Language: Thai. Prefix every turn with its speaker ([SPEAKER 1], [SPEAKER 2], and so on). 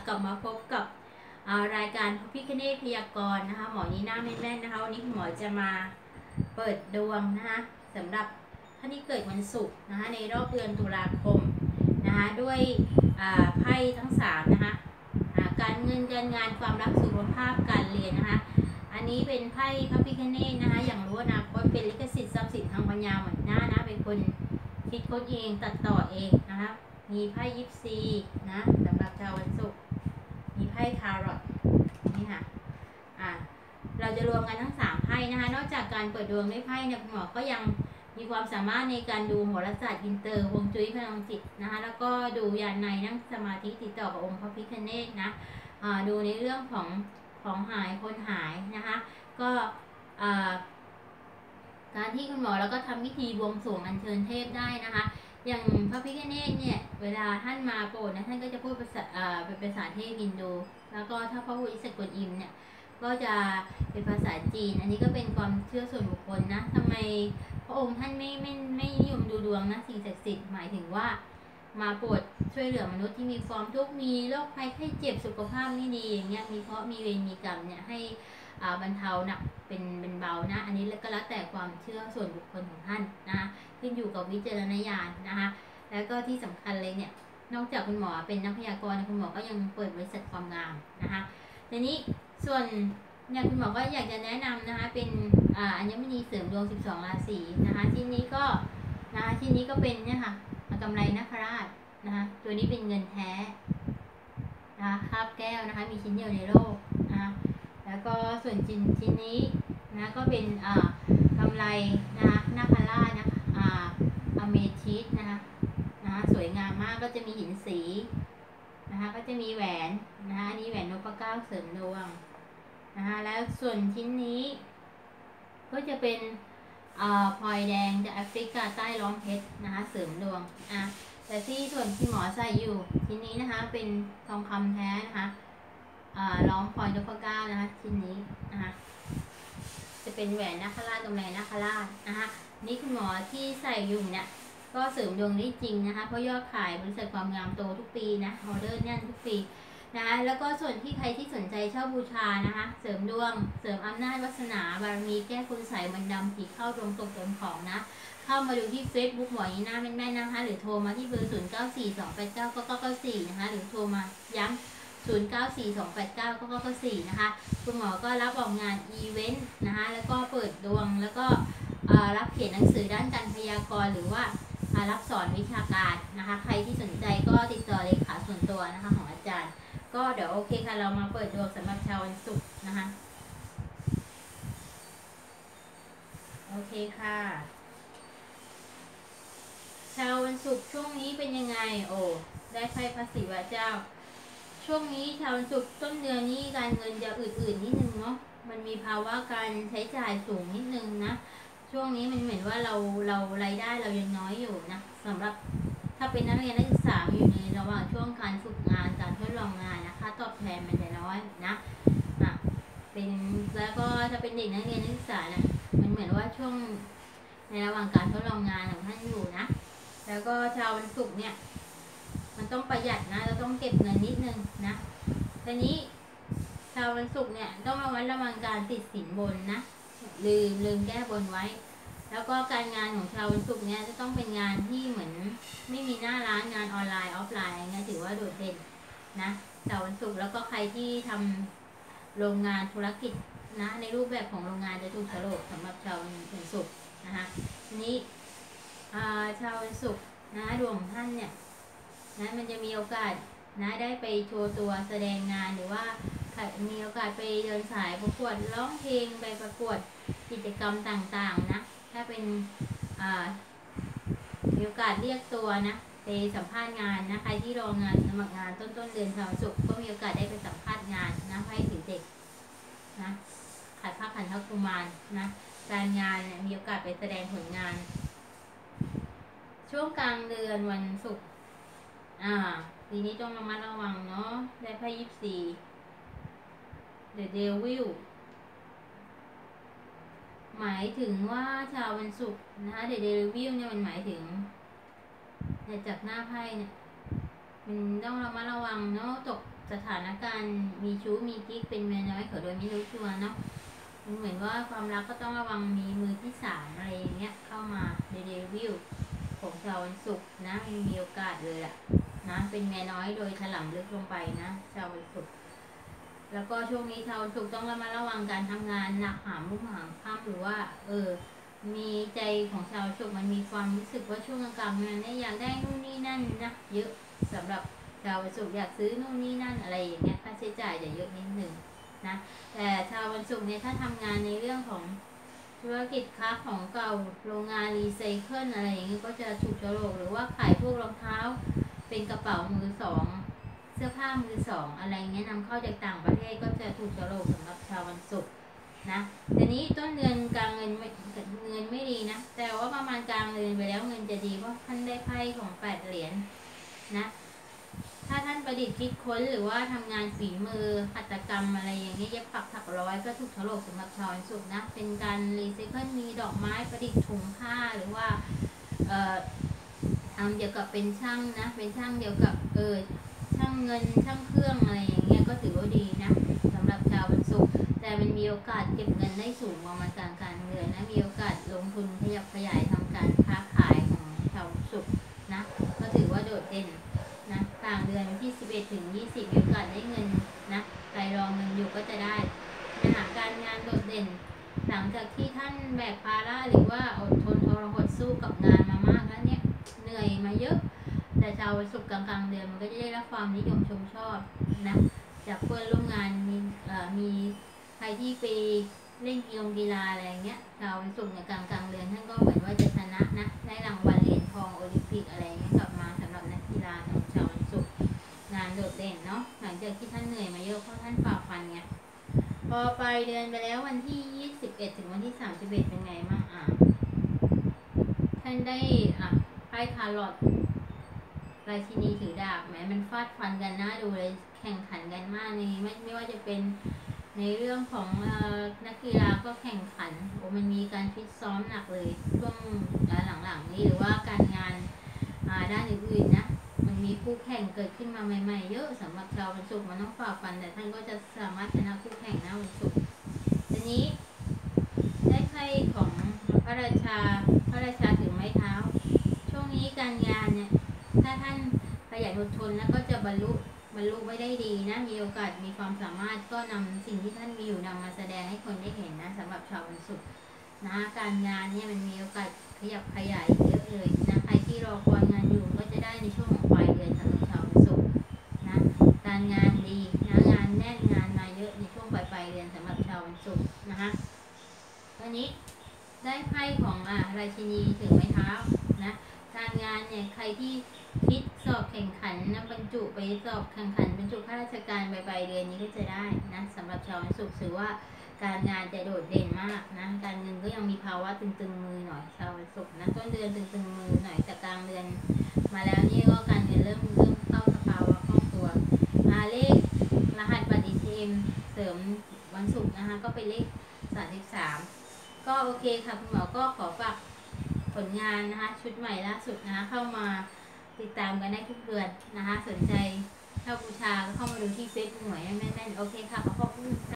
[SPEAKER 1] กลับมาพบกับรายการพระพิฆเนศพยากรณ์นะคะหมอนีน่าแม่นๆนะคะวันนี้คุณหมอจะมาเปิดดวงนะคะสำหรับท่านที่เกิดวันศุกร์นะคะในรอบเดือนตุลาคมนะคะด้วยไพ่ทั้ง3นะคะการเงินการงานความรักสุขภาพการเรียนนะคะอันนี้เป็นไพ่พระพิฆเนศนะคะอย่างรู้อนาคตเป็นลิขสิทธิ์ทรัพย์สินทางปัญญาเหมือนหน้านะเป็นคนคิดค้นเองตัดต่อเองนะคะมีไพ่ยิปซีนะสำหรับชาววันศุกร์มีไพ่ทาโรตนี่ค่ะเราจะรวมกันทั้ง3ไพ่นะคะนอกจากการเปิดดวงด้วยไพ่เนี่ยคุณหมอก็ยังมีความสามารถในการดูโหราศาสตร์อินเตอร์ฮวงจุ้ยพลังจิตนะคะแล้วก็ดูยานในนั่งสมาธิติดต่อกับองค์พระพิฆเนศนะดูในเรื่องของหายคนหายนะคะก็การที่คุณหมอแล้วก็ทำพิธีบวงสรวงอัญเชิญเทพได้นะคะอย่างพระพิฆเนศเนี่ยเวลาท่านมาโปรดนะท่านก็จะพูดเป็นภาษาเทพฮินดูแล้วก็ถ้าพระพุทธกวนอิมเนี่ยก็จะเป็นภาษาจีนอันนี้ก็เป็นความเชื่อส่วนบุคคลนะทำไมพระองค์ท่านไม่นิยมดูดวงนะสิ่งศักดิ์สิทธิ์หมายถึงว่ามาโปรดช่วยเหลือมนุษย์ที่มีความทุกข์มีโรคภัยไข้เจ็บสุขภาพไม่ดีอย่างเงี้ยมีเคราะห์มีเวรมีกรรมเนี่ยให้บรรเทาหนักเป็นเบานะอันนี้ก็แล้วแต่ความเชื่อส่วนบุคคลของท่านนะคะขึ้นอยู่กับวิจารณญาณนะคะแล้วก็ที่สำคัญเลยเนี่ยนอกจากคุณหมอเป็นนักพยากรณ์คุณหมอก็ยังเปิดบริษัทความงามนะคะทีนี้ส่วนเนี่ยคุณหมอก็อยากจะแนะนำนะคะเป็นอัญมณีเสริมดวง12ราศีนะคะที่นี้ก็เป็นเนี่ยค่ะกำไรนาคราชนะคะตัวนี้เป็นเงินแท้นะคะคาบแก้วนะคะมีชิ้นเดียวในโลกนะคะแล้วก็ส่วนชิ้นนี้นะก็เป็นกำไรนะคะนาคราชนะคะอเมทิสนะคะสวยงามมากก็จะมีหินสีนะคะก็จะมีแหวนนะคะอันนี้แหวนนพเก้าเสริมดวงนะคะแล้วส่วนชิ้นนี้ก็จะเป็นพลอยแดงจากแอฟริกาใต้ล้อมเพชรนะคะเสริมดวงแต่ที่ส่วนที่หมอใส่อยู่ชิ้นนี้นะคะเป็นทองคำแท้นะคะล้อมพลอยนพเก้านะคะชิ้นนี้นะคะจะเป็นแหวนนาคราชกำไรนาคราชนะคะนี่คุณหมอที่ใส่อยู่เนี่ยก็เสริมดวงได้จริงนะคะเพราะยอดขายบริษัทความงามโตทุกปีนะออเดอร์แน่นทุกปีนะคะแล้วก็ส่วนที่ใครที่สนใจเช่าบูชานะคะเสริมดวงเสริมอำนาจวาสนาบารมีแก้คุณใส่มันดำผีเข้าตรงตกตรงของนะเข้ามาดูที่ Facebook หมอนีน่าแม่นๆนะคะหรือโทรมาที่เบอร์0942899994นะคะหรือโทรมาย้ำ0942899994นะคะคุณหมอก็รับออกงานอีเวนต์นะคะแล้วก็เปิดดวงแล้วก็รับเขียนหนังสือด้านการพยากรณ์หรือว่ารับสอนวิชาการนะคะใครที่สนใจก็ติดต่อเลขาส่วนตัวนะคะของอาจารย์ก็เดี๋ยวโอเคค่ะเรามาเปิดดวงสำหรับชาววันศุกร์นะคะโอเคค่ะชาววันศุกร์ช่วงนี้เป็นยังไงได้ไพ่พระศิวะเจ้าช่วงนี้ชาววันศุกร์ต้นเดือนนี้การเงินจะอื่นๆนิดนึงเนาะมันมีภาวะการใช้จ่ายสูงนิดนึงนะช่วงนี้มันเหมือนว่าเรารายได้เรายังน้อยอยู่นะสำหรับถ้าเป็นนักเรียนนักศึกษาอยู่ในระหว่างช่วงการฝึกงานการทดลองงานนะคะตอบแทนมันจะน้อยนะเป็นแล้วก็ถ้าเป็นเด็กนักเรียนนักศึกษาเนี่ยมันเหมือนว่าช่วงในระหว่างการทดลองงานของท่านอยู่นะแล้วก็ชาววันศุกร์เนี่ยมันต้องประหยัดนะเราต้องเก็บเงินนิดนึงนะทีนี้ชาววันศุกร์เนี่ยต้องระวังการติดสินบนนะลืมแก้บนไว้แล้วก็การงานของชาววันศุกร์เนี่ยจะต้องเป็นงานที่เหมือนไม่มีหน้าร้านงานออนไลน์ออฟไลน์อะไรเงี้ยถือว่าโดดเด่นนะชาววันศุกร์แล้วก็ใครที่ทำโรงงานธุรกิจนะในรูปแบบของโรงงานจะถูกโฉลกสำหรับชาววันศุกร์นะคะทีนี้ชาววันศุกร์นะดวงของท่านเนี่ยนะมันจะมีโอกาสนะได้ไปโชว์ตัวแสดงงานหรือว่ามีโอกาสไปเดินสายประกวดร้องเพลงไปประกวดกิจกรรมต่างๆนะถ้าเป็นมีโอกาสเรียกตัวนะไปสัมภาษณ์งานนะใครที่รองานสมัครงานต้นเดือนชาวศุกร์ก็มีโอกาสได้ไปสัมภาษณ์งานนะให้ถึงเด็กนะขันทกุมารนะการงานเนี่ยมีโอกาสไปแสดงผลงานช่วงกลางเดือนวันศุกร์ปีนี้ต้องระมัดระวังเนาะได้ไพ่24 The Devil หมายถึงว่าชาววันศุกร์นะคะ The Devil เนี่ยมันหมายถึงเนี่ยจากหน้าไพ่เนี่ยมันต้องระมัดระวังเนาะตกสถานการณ์มีชู้มีกิ๊กเป็นเมียน้อยเขาโดยไม่รู้ตัวเนาะมันเหมือนว่าความรักก็ต้องระวังมีมือที่สามอะไรอย่างเงี้ยเข้ามาในเดวิลของชาววันศุกร์นะมีโอกาสเลยอะนะเป็นเมียน้อยโดยถลำลึกลงไปนะชาววันศุกร์แล้วก็ช่วงนี้ชาววันศุกร์ต้องระมัดระวังการทำงานหนักหามรุ่งหามค่ำหรือว่ามีใจของชาวศุกร์มันมีความรู้สึกว่าช่วงกลางๆมันเนี่ยอยากได้นู่นนี่นั่นนะเยอะสำหรับชาววันศุกร์อยากซื้อนู่นนี่นั่นอะไรอย่างเงี้ยค่าใช้จ่ายจะเยอะนิดนึงนะแต่ชาววันศุกร์เนี่ยถ้าทำงานในเรื่องของธุรกิจค้าของเก่าโรงงานรีไซเคิลอะไรอย่างเงี้ยก็จะถูกโฉลกหรือว่าขายพวกรองเท้าเป็นกระเป๋ามือสองเสื้อผ้ามือสองอะไรเงี้ยนำเข้าจากต่างประเทศก็จะถูกโฉลกสำหรับชาววันศุกร์นะทีนี้ต้นเดือนกลางเงินไม่ดีนะแต่ว่าประมาณกลางเดือนไปแล้วเงินจะดีเพราะท่านได้ไพ่ของ8 เหรียญนะถ้าท่านประดิษฐ์คิดค้นหรือว่าทำงานฝีมือหัตถกรรมอะไรอย่างเงี้ยเย็บปักถักร้อยก็ถูกโฉลกสำหรับชาววันศุกร์นะเป็นการรีไซเคิลมีดอกไม้ประดิษฐ์ถุงผ้าหรือว่าทำเกี่ยวกับเป็นช่างนะเป็นช่างเกี่ยวกับช่างเงินช่างเครื่องอะไรอย่างเงี้ยก็ถือว่าดีนะสำหรับชาววันศุกร์แต่มันมีโอกาสเก็บเงินได้สูงประมาณกลางเดือนนะมีโอกาสลงทุนขยับขยายทำการค้าขายของชาววันศุกร์นะก็ถือว่าโดดเด่นนะกลางเดือนวันที่11 ถึง 20มีโอกาสได้เงินนะใครรอเงินอยู่ก็จะได้นะการงานโดดเด่นหลังจากที่ท่านแบกภาระหรือว่าอดทนทรหดสู้กับงานมามากแล้วเนี่ยเหนื่อยมาเยอะแต่ชาววันศุกร์กลางเดือนมันก็จะได้รับความนิยมชมชอบนะจากเพื่อนร่วมงานมีใครที่ไปเล่นกีฬาอะไรเงี้ยชาววันศุกร์ในกลางเดือนท่านก็เหมือนว่าจะชนะนะได้รางวัลเหรียญทองโอลิมปิกอะไรเงี้ยกลับมาสำหรับนักกีฬาของชาววันศุกร์งานโดดเด่นเนาะหลังจากที่ท่านเหนื่อยมาเยอะเพราะท่านฝ่าฟันไงพอปลายเดือนไปแล้ววันที่21 ถึงวันที่31เป็นไงบ้างท่านได้ไพ่ทารอตราชินีถือดาบแม้มันฟาดฟันกันนะดูเลยแข่งขันกันมากในไม่ว่าจะเป็นในเรื่องของนักกีฬาก็แข่งขันมันมีการฟิตซ้อมหนักเลยช่วงหลังๆนี้หรือว่าการงานด้านอื่นๆนะมันมีคู่แข่งเกิดขึ้นมาใหม่ๆเยอะสำหรับชาววันศุกร์มันต้องฝ่าฟันแต่ท่านก็จะสามารถชนะคู่แข่งนะวันศุกร์ทีนี้ได้ไพ่ของพระราชาถือไม้เท้าช่วงนี้การงานเนี่ยถ้าท่านขยันอดทนแล้วก็จะบรรลุไว้ได้ดีนะมีโอกาสมีความสามารถก็นำสิ่งที่ท่านมีอยู่นำมาแสดงให้คนได้เห็นนะสำหรับชาววันศุกร์นะการงานเนี่ยมันมีโอกาสขยับขยายเยอะเลยนะใครที่รอคอยงานอยู่ก็จะได้ในช่วงของปลายเดือนสำหรับชาววันศุกร์นะการงานดีนะงานแน่นงานมาเยอะในช่วงปลายเดือนสำหรับชาววันศุกร์นะคะวันนี้ได้ไพ่ของราชินีถือไม้เท้านะการงานเนี่ยใครที่คิดสอบแข่งขันนะบรรจุไปสอบแข่งขันบรรจุข้าราชการปลายเดือนนี้ก็จะได้นะสำหรับชาววันศุกร์ถือว่าการงานจะโดดเด่นมากนะการเงินก็ยังมีภาวะตึงๆมือหน่อยชาววันศุกร์นะต้นเดือนตึงๆมือหน่อยแต่กลางเดือนมาแล้วนี่ก็การเงินเริ่มเข้าสภาวะคล่องตัวเลขรหัสบัตร ATM เสริมวันศุกร์นะคะก็เป็นเลข33ก็โอเคค่ะคุณหมอก็ขอฝากผลงานนะคะชุดใหม่ล่าสุดนะคะเข้ามาติดตามกันได้ทุกเดือนนะคะสนใจถ้าบูชาก็เข้ามาดูที่เฟซบุ๊กหน่วยแม่นๆโอเคค่ะขอบคุณ